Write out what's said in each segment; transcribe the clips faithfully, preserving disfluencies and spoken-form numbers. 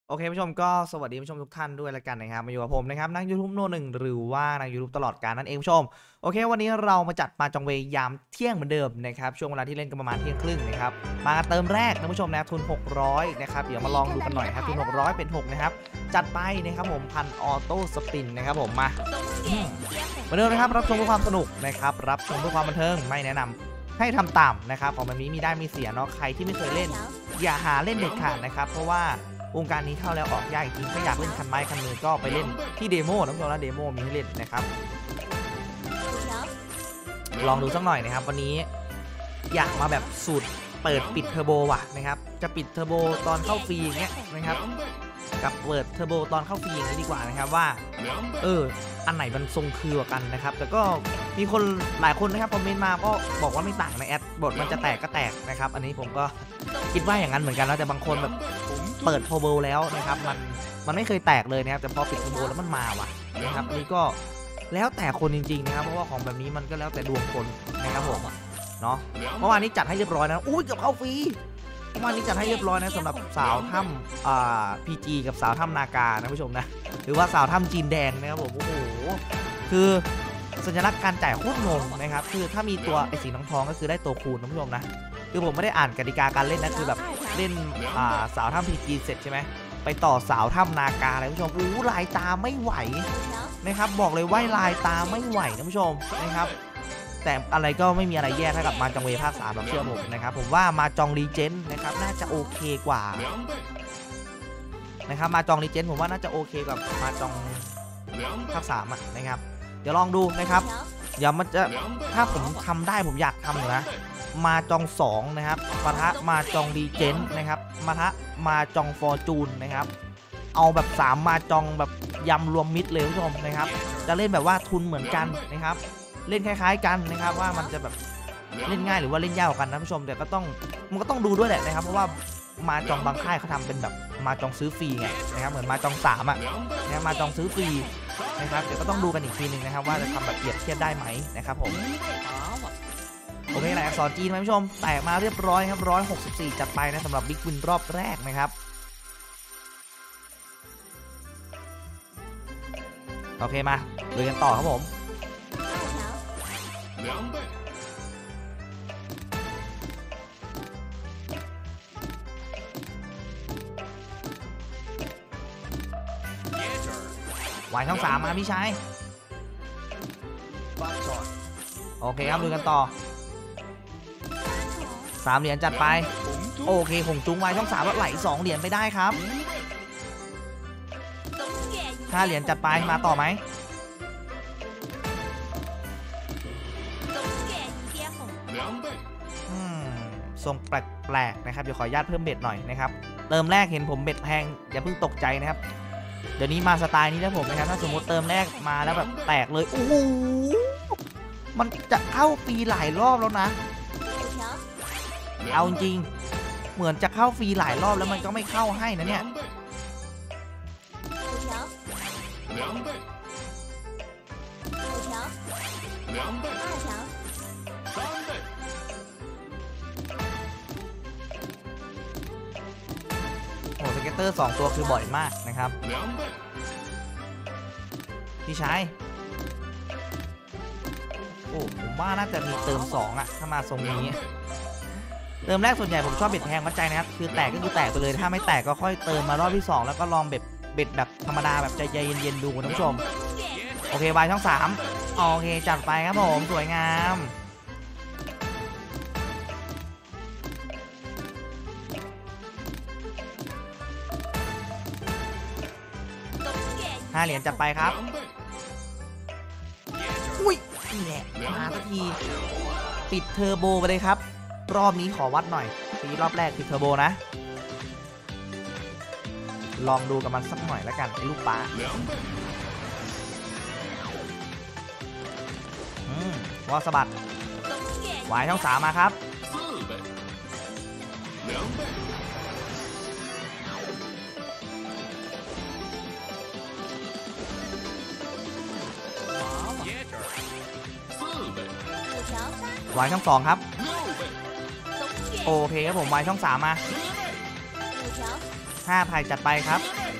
โอเคผู้ชมก็สวัสดีผู้ชมทุกท่านด้วยแล้วกันนะครับมาอยู่กับผมนะครับนักยูทูบโนหนึ่งหรือว่านักยูทูบตลอดกาลนั่นเองผู้ชมโอเควันนี้เรามาจัดมาจองเวยามเที่ยงเหมือนเดิมนะครับช่วงเวลาที่เล่นกันประมาณเที่ยงครึ่งนะครับมาเติมแรกนะผู้ชมนะทุนหกร้อยนะครับเดี๋ยวมาลองดูกันหน่อยครับทุนหกร้อยเป็นหกนะครับจัดไปนะครับผมพันออโต้สปินนะครับผมมาเหมือนเดิมนะครับรับชมเพื่อความสนุกนะครับรับชมเพื่อความบันเทิงไม่แนะนำให้ทำตามนะครับของแบบนี้มีได้มีเสียเนาะใครที่ไม่เคยเล่นอย่าหาเล่นเด็ดขาดนะครับเพราะว่าวงการนี้เข้าแล้วออกยากจริงถ้าอยากเล่นคันไม้คันมือก็ไปเล่นที่เดโมนะผู้ชมนะเดโมมีให้เล่นนะครับลองดูสักหน่อยนะครับวันนี้อยากมาแบบสูตรเปิดปิดเทอร์โบว่ะนะครับจะปิดเทอร์โบตอนเข้าฟรีอย่างเงี้ยนะครับกับเปิดเทอร์โบตอนเข้าฟรีอย่างนี้ดีกว่านะครับว่าเอออันไหนมันทรงคือกว่ากันนะครับแต่ก็มีคนหลายคนนะครับคอมเมนต์มาก็บอกว่าไม่ต่างในแอดบทมันจะแตกก็แตกนะครับอันนี้ผมก็คิดว่าอย่างนั้นเหมือนกันแล้วแต่บางคนแบบเปิดเทอร์โบแล้วนะครับมันมันไม่เคยแตกเลยนะครับแต่พอปิดเทอร์โบแล้วมันมาว่ะนะครับอันนี้ก็แล้วแต่คนจริงๆนะครับเพราะว่าของแบบนี้มันก็แล้วแต่ดวงคนนะครับผมเนาะเมื่อวานนี้จัดให้เรียบร้อยนะอุ้ยเกือบเข้าฟรีเมื่อวานนี้จัดให้เรียบร้อยนะสำหรับสาวถ้ำอ่าพีจีกับสาวถ้ำนาคานะผู้ชมนะหรือว่าสาวถ้ำจีนแดงนะครับผมโอ้โหคือสัญลักษณ์การจ่ายโคตรงงนะครับคือถ้ามีตัวไอ้สีทองๆก็คือได้ตัวคูณนะผู้ชมนะคือผมไม่ได้อ่านกติกาการเล่นนะคือแบบเล่นอ่าสาวถ้ำพีจีเสร็จใช่ไหมไปต่อสาวถ้ำนาคาอะไรผู้ชมอู้ลายตาไม่ไหวนะครับบอกเลยว่าลายตาไม่ไหวนะผู้ชมนะครับแต่อะไรก็ไม่มีอะไรแย่เท่ากับมาจองเวภาคสามแบบเชื่อผมนะครับผมว่ามาจองรีเจนนะครับน่าจะโอเคกว่านะครับมาจองรีเจนผมว่าน่าจะโอเคกว่ามาจองภาคสามนะครับเดี๋ยวลองดูนะครับเดี๋ยวมันจะถ้าผมทำได้ผมอยากทำอยู่นะมาจองสองนะครับมาทะมาจองรีเจนนะครับมาทะมาจองฟอร์จูนนะครับเอาแบบสามมาจองแบบยำรวมมิตรเลยผู้ชมนะครับจะเล่นแบบว่าทุนเหมือนกันนะครับเล่นคล้ายๆกันนะครับว่ามันจะแบบเล่นง่ายหรือว่าเล่นยากกันนะผู้ชมแต่ก็ต้องมันก็ต้องดูด้วยแหละนะครับเพราะว่ามาจองบางค่ายเขาทำเป็นแบบมาจองซื้อฟรีไงนะครับเหมือนมาจองสามอ่ะนะมาจองซื้อฟรีนะครับเดี๋ยวก็ต้องดูกันอีกทีหนึ่งนะครับว่าจะทำแบบเปรียบเทียบได้ไหมนะครับผมโอเคแหละอักษรจีนไหมผู้ชมแตกมาเรียบร้อยครับร้อยหกสิบสี่จัดไปนะสำหรับบิ๊กวินรอบแรกนะครับโอเคมาลุยกันต่อครับผมวายช่องสามมาพี่ชายโอเคครับดูกันต่อสามเหรียญจัดไปโอเคหงจุ้งวายช่องสามแล้วไหลสองเหรียญไปได้ครับห้าเหรียญจัดไปมาต่อไหมอืมทรงแปลกๆนะครับเดี๋ยวขออนุญาตเพิ่มเบ็ดหน่อยนะครับเติมแรกเห็นผมเบ็ดแพงอย่าเพิ่งตกใจนะครับเดี๋ยวนี้มาสไตล์นี้นะผมนะครับถ้าสมมติเติมแรกมาแล้วแบบแตกเลยโอ้โหมันจะเข้าฟรีหลายรอบแล้วนะเอาจริงเหมือนจะเข้าฟรีหลายรอบแล้วมันก็ไม่เข้าให้นะเนี่ยโอ้สเก็ตเตอร์สองตัวคือบ่อยมากนะครับพี่ชายโอ้ผมว่าน่าจะมีเติมสองอะถ้ามาทรงนี้เติมแรกส่วนใหญ่ผมชอบเบ็ดแพงวัดใจนะครับคือแตกก็คือแตกไปเลยถ้าไม่แตกก็ค่อยเติมมารอบที่สองแล้วก็ลองเบ็ดเบ็ดแบบธรรมดาแบบใจเย็นๆดูคุณผู้ชมโอเควายช่องสามโอเคจัดไปครับผมสวยงามห้าเหรียญจัดไปครับอุ้ยนี่แหละมาสักทีปิดเทอร์โบไปเลยครับรอบนี้ขอวัดหน่อยปีรอบแรกปิดเทอร์โบนะลองดูกับมันสักหน่อยแล้วกันไอ้ลูกป้าอืมวอลสะบัดหวายช่องสามมาครับวายช่องสองครับโอเคครับผมวายช่องสามมาห้าไผ่จัดไปครับ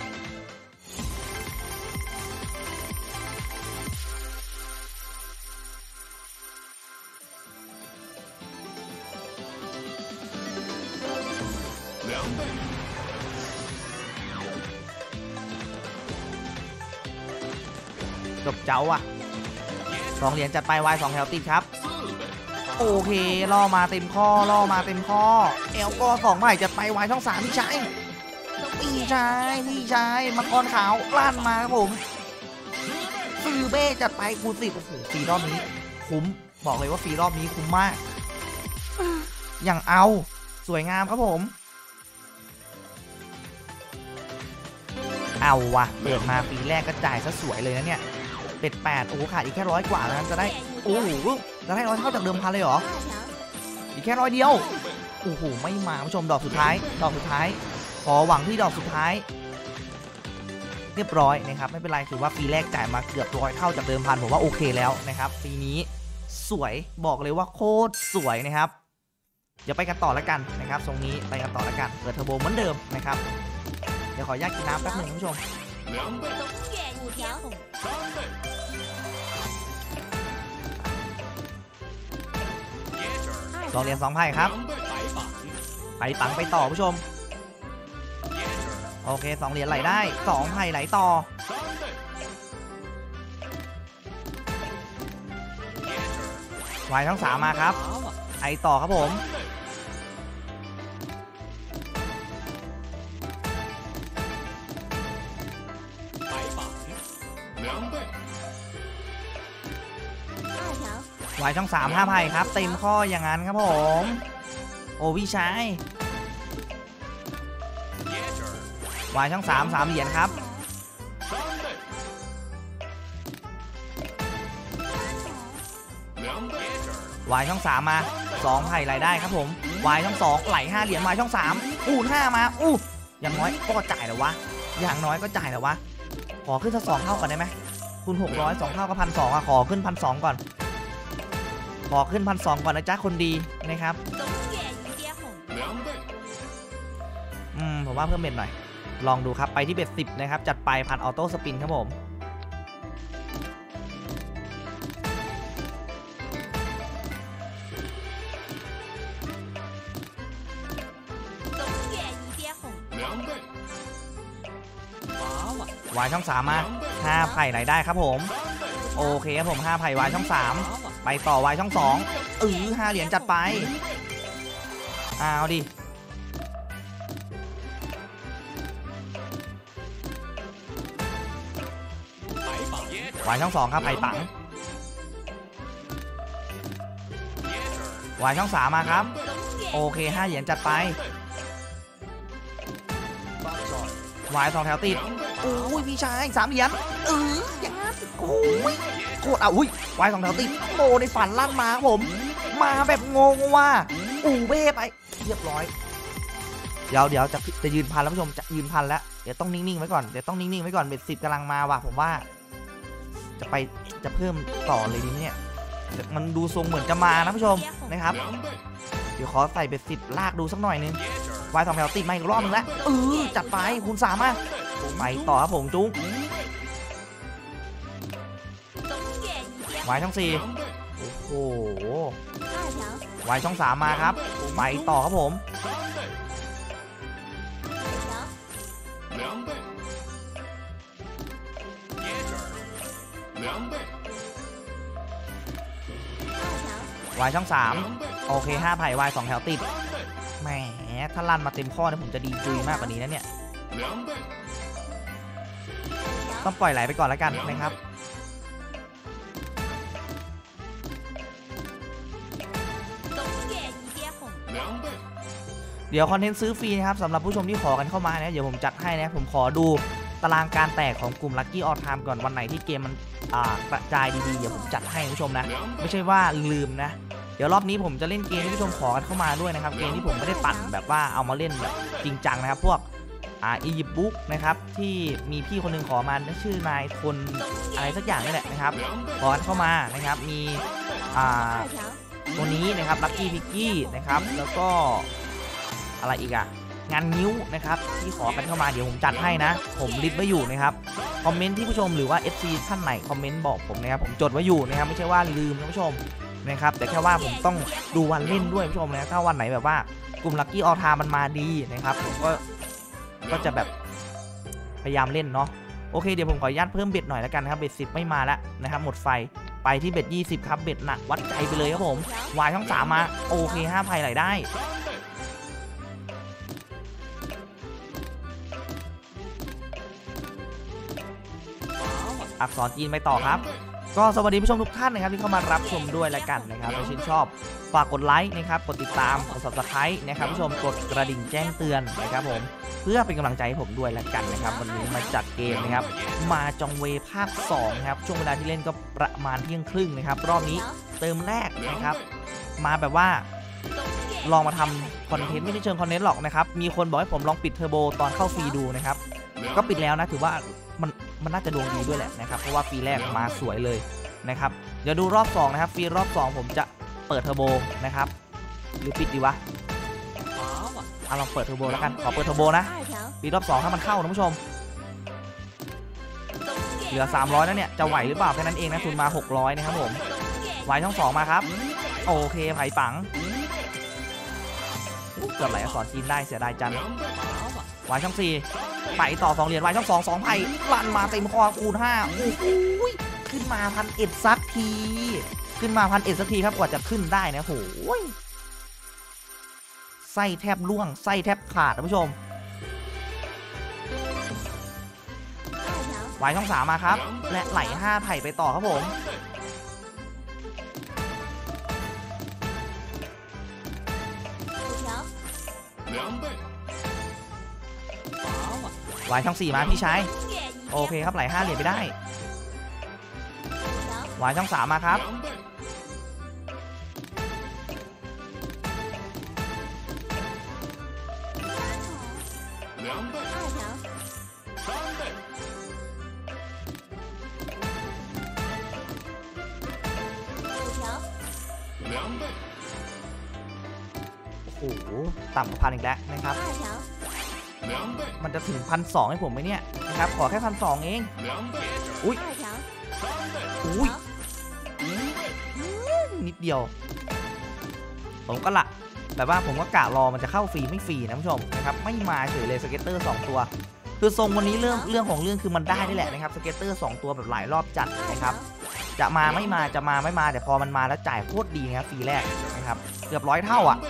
จบเจ้าอ่ะสองเหรียญจัดไปวายสองแถวติดครับโอเคล่อมาเต็มข้อล่อมาเต็มข้อเอลก็สองไผ่จัดไปวายช่องสามพี่ชายพี่ชายพี่ชายมังกรขาวลั่นมาครับผมซือเบ้จัดไปคูณสิบโอ้โหฟรีรอบนี้คุ้มบอกเลยว่าฟรีรอบนี้คุ้มมากอย่างเอาสวยงามครับผมเอาวะเปิดมาปีแรกก็จ่ายซะสวยเลยนะเนี่ยเป็ดแปดโอ้โหขาดอีกแค่ร้อยกว่าแล้วจะได้โอ้โหจะได้ร้อยเท่าจากเดิมพันเลยเหรออีกแค่ร้อยเดียวโอ้โหไม่มาผู้ชมดอกสุดท้ายดอกสุดท้ายขอหวังที่ดอกสุดท้ายเรียบร้อยนะครับไม่เป็นไรถือว่าปีแรกจ่ายมาเกือบร้อยเท่าจากเดิมพันผมว่าโอเคแล้วนะครับปีนี้สวยบอกเลยว่าโคตรสวยนะครับเดี๋ยวไปกันต่อแล้วกันนะครับทรงนี้ไปกันต่อแล้วกันเปิดเทอร์โบเหมือนเดิมนะครับเดี๋ยวขออนุญาตกินน้ำแป๊บหนึ่งคุณผู้ชมสองเหรียญสองไพ่ครับไปปังไปต่อผู้ชมโอเคสองเหรียญไหลได้สองไพ่ไหลต่อวายทั้งสามมาครับไอต่อครับผมวายช่องสามห้าไพ่ครับเต็มข้ออย่างนั้นครับผมโอ้พี่ชายวายช่องสามสามเหรียญครับวายช่องสามมาสองไพ่ไหลได้ครับผมวายช่องสองไหลห้าเหรียญวายช่องสามอู้ห้ามาอู้อย่างน้อยก็จ่ายแล้ววะอย่างน้อยก็จ่ายแล้ววะขอขึ้นสักสองเท่าก่อนได้ไหมคูณหกร้อยสองเท่าก็พันสองอะขอขึ้นพันสองก่อนขอขึ้นพันสองก่อนนะจ๊ะคนดีนะครับอืมผมว่าเพิ่มเบ็ดหน่อยลองดูครับไปที่เบ็ดสิบนะครับจัดไปพันออโต้สปินครับผมวายช่องสามมาห้าไผ่ไหนได้ครับผมโอเคครับผมห้าไผ่วายช่องสามไปต่อวายช่องสองเออห้าเหรียญจัดไปเอาดิวายช่องสองครับไผ่ปังวายช่องสามมาครับโอเคห้าเหรียญจัดไปวายสองแถวติดโอ้ยพี่ชายสามเหรียญเอออย่างนั้นโอ้ยโคตรอ่ะอุ้ยวายสองแถวติดโมในฝันลั่นมาครับผมมาแบบงงว่าอูเบ้ไปเรียบร้อยเดี๋ยวเดี๋ยวจะจะยืนพันแล้วผู้ชมจะยืนพันแล้วเดี๋ยวต้องนิ่งๆไว้ก่อนเดี๋ยวต้องนิ่งๆไว้ก่อนเบ็ดสิบกำลังมาว่ะผมว่าจะไปจะเพิ่มต่อเลยดีเนี่ยมันดูทรงเหมือนจะมานะผู้ชมนะครับเดี๋ยวขอใส่เบ็ดสิบลากดูสักหน่อยนึงวายสองแถวติดมาอีกรอบนึงแล้วเออจัดไปคูณสามมาไปต่อครับผมจุ๊บวายช่องสี่โอ้โหวายช่องสามมาครับไปต่อครับผมวายช่องสามโอเคห้าไผ่วายสองแถวติดแหมถ้าลั่นมาเต็มข้อเนี่ยผมจะดีจุยมากกว่านี้นะเนี่ยต้องปล่อยไหลไปก่อนแล้วกันนะครับเดี๋ยวคอนเทนต์ซื้อฟรีนะครับสำหรับผู้ชมที่ขอกันเข้ามาเนี่ยเดี๋ยวผมจัดให้นะผมขอดูตารางการแตกของกลุ่ม Lucky All Time ก่อนวันไหนที่เกมมันกระจายดีๆเดี๋ยวผมจัดให้ผู้ชมนะไม่ใช่ว่าลืมนะเดี๋ยวรอบนี้ผมจะเล่นเกมที่ผู้ชมขอกันเข้ามาด้วยนะครับเกมที่ผมไม่ได้ปั่นแบบว่าเอามาเล่นแบบจริงจังนะครับพวกอ่าอียิปต์บุ๊กนะครับที่มีพี่คนนึงขอมาชื่อนายคนอะไรสักอย่างนี่แหละนะครับขอกันเข้ามานะครับมีอ่าตัวนี้นะครับลัคกี้พิกกี้นะครับแล้วก็อะไรอีกอะงานนิ้วนะครับที่ขอกันเข้ามาเดี๋ยวผมจัดให้นะผมลิสต์ไว้อยู่นะครับคอมเมนต์ที่ผู้ชมหรือว่า เอฟ ซี ท่านไหนคอมเมนต์บอกผมนะครับผมจดไว้อยู่นะครับไม่ใช่ว่าลืมนะผู้ชมนะครับแต่แค่ว่าผมต้องดูวันเล่นด้วยผู้ชมนะถ้าวันไหนแบบว่ากลุ่มลัคกี้ออลไทม์มันมาดีนะครับผมก็ก็จะแบบพยายามเล่นเนาะโอเคเดี๋ยวผมขออนุญาตเพิ่มเบ็ดหน่อยแล้วกันนะครับเบ็ดสิบไม่มาแล้วนะครับหมดไฟไปที่เบ็ดยี่สิบครับเบ็ดหนักวัดใจไปเลยครับผมวายช่องสามมาโอเคห้าพันไหลได้อักษรจีนไปต่อครับก็สวัสดีผู้ชมทุกท่านนะครับที่เข้ามารับชมด้วยแล้วกันนะครับถ้าชื่นชอบฝากกดไลค์นะครับกดติดตามกด ซับสไครบ์ นะครับผู้ชมกดกระดิ่งแจ้งเตือนนะครับผมเพื่อเป็นกำลังใจให้ผมด้วยแล้วกันนะครับวันนี้มาจัดเกมนะครับมาจองเวภาคสองครับช่วงเวลาที่เล่นก็ประมาณเที่ยงครึ่งนะครับรอบนี้เติมแรกนะครับมาแบบว่าลองมาทำคอนเทนต์ไม่ใช่เชิงคอนเทนต์หรอกนะครับมีคนบอกให้ผมลองปิดเทอร์โบตอนเข้าฟรีดูนะครับก็ปิดแล้วนะถือว่ามันมันน่าจะดวงดีด้วยแหละนะครับเพราะว่าฟรีแรกมาสวยเลยนะครับเดี๋ยวดูรอบสองนะครับฟรีรอบสองผมจะเปิดเทอร์โบนะครับหรือปิดดีวะเอาลองเปิดเทอร์โบแล้วกันขอเปิดเทอร์โบนะปีรอบสองถ้ามันเข้านะผู้ชมเหลือสามร้อยแล้วเนี่ยจะไหวหรือเปล่าแค่นั้นเองนะทุนมาหกร้อยนะครับผมไหวช่องสองมาครับโอเคไผ่ปังเกือบไหลอักษรจีนได้เสียดายจังไหวช่องสี่ไปต่อสองเหรียญไหวช่องสองสองไผ่ลันมาเต็มคอคูณห้าโอ้โหขึ้นมาพันเอ็ดสักทีขึ้นมาพันเอ็ดสักทีครับกว่าจะขึ้นได้นะโหยไส้แทบล่วงไส้แทบขาดท่านผู้ชมวายช่องสามมาครับและไหลห้าไผ่ไปต่อครับผมวายช่องสี่มาพี่ชายโอเคครับไหลห้าเหรียญไปได้วายช่องสามมาครับโอ้โหต่ำกว่าพันอีกแล้วนะครับมันจะถึงพันสองให้ผมไหมเนี่ยนะครับขอแค่พันสองเองอุ้ยอุ้ยนิดเดียวผมก็ละแต่ว่าผมก็กะรอมันจะเข้าฟรีไม่ฟรีนะผู้ชมนะครับไม่มาเฉยเลยสเก็ตเตอร์สองตัวคือทรงวันนี้เรื่องเรื่องของเรื่องคือมันได้ได้แหละนะครับสเก็ตเตอร์สองตัวแบบหลายรอบจัดนะครับจะมาไม่มาจะมาไม่มาแต่พอมันมาแล้วจ่ายโคตรดีนะครับฟรีแรกนะครับเกือบร้อยเท่าอ่ะ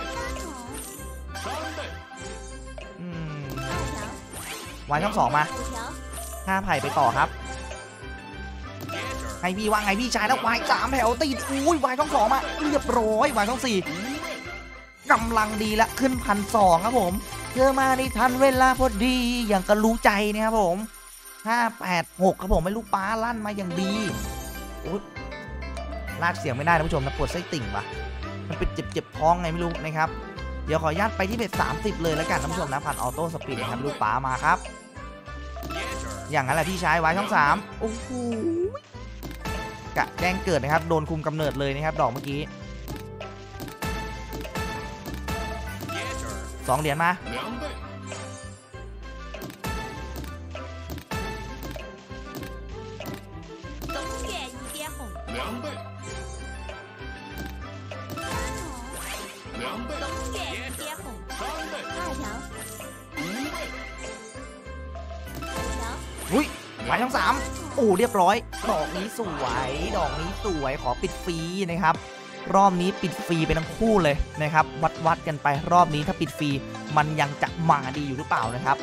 วายช่องสองมาห้าไผ่ไปต่อครับให้พี่ว่าไงพี่ชายแล้ววายสามแถวติดอุ้ยวายช่องสองมาเรียบร้อยวายช่องสี่กำลังดีละขึ้นพันสองครับผมเจอมาในทันเวลาพอดีอย่างกระรู้ใจนะครับผมห้าแปดหกครับผมไม่รู้ป้าลั่นมาอย่างดีอุ๊ยลากเสียงไม่ได้นะผู้ชมนะปวดไส้ติ่งว่ะมันเป็นเจ็บเจ็บท้องไงไม่รู้นะครับเดี๋ยวขออนุญาตไปที่เบ็ดสามสิบเลยแล้วกันท่านผู้ชมนะพันออโต้สปินนะครับลูกป๋ามาครับอย่างนั้นแหละพี่ชายไว้ช่องสามโอ้โหกะแจ้งเกิดนะครับโดนคุมกำเนิดเลยนะครับดอกเมื่อกี้สองเหรียญมาอุ้ยหมายช่องสามโอ้เรียบร้อยดอกนี้สวยดอกนี้สวยขอปิดฟรีนะครับรอบนี้ปิดฟรีไปทั้งคู่เลยนะครับวัดวัดกันไปรอบนี้ถ้าปิดฟรีมันยังจะมาดีอยู่หรือเปล่านะครับ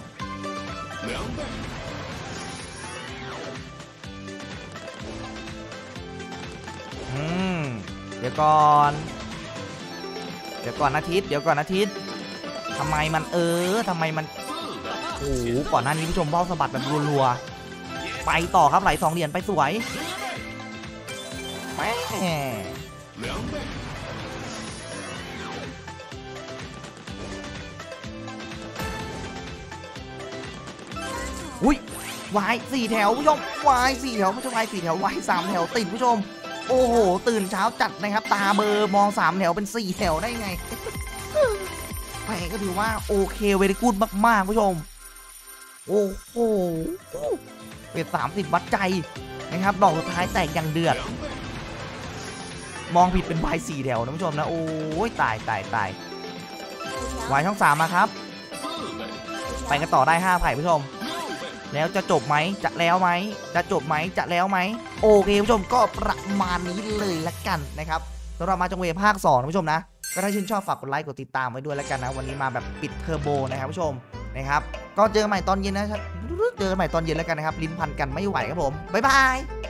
อืมเดี๋ยวก่อนเดี๋ยวก่อนอาทิตย์เดี๋ยวก่อนอาทิตย์ทำไมมันเออทำไมมันโอ้โหก่อนหน้านี้ผู้ชมเบ้าสะบัดแบบรัวๆไปต่อครับไหลสองเหรียญไปสวยแม่อุ้ยวายสี่แถวผู้ชมวายสี่แถวผู้ชมวายสี่แถววายสามแถวติดผู้ชมโอ้โหตื่นเช้าจัดนะครับตาเบอร์มองสามแถวเป็นสี่แถวได้ไงแหมงก็ถือว่าโอเคเวรี่กูดมากๆผู้ชมโอ้โหเป็นสามสิบวัดใจนะครับดอกสุดท้ายแตกอย่างเดือดมองผิดเป็นวายสี่แถวนะผู้ชมนะโอ้ยตายตายตายวายช่องสามมาครับไปกันต่อได้ห้าไผ่ผู้ชมแล้วจะจบไหมจะแล้วไหมจะจบไหมจะแล้วไหมโอเคผู้ชมก็ประมาณนี้เลยละกันนะครับสำหรับมาจงเวภาคสองนะผู้ชมนะก็ถ้าชื่นชอบฝากกดไลค์กดติดตามไว้ด้วยแล้วกันนะวันนี้มาแบบปิดเทอร์โบนะครับผู้ชมนะครับก็เจอกันใหม่ตอนเย็นนะเจอกันใหม่ตอนเย็นแล้วกันนะครับลิ้นพันกันไม่ไหวครับผมบ๊ายบาย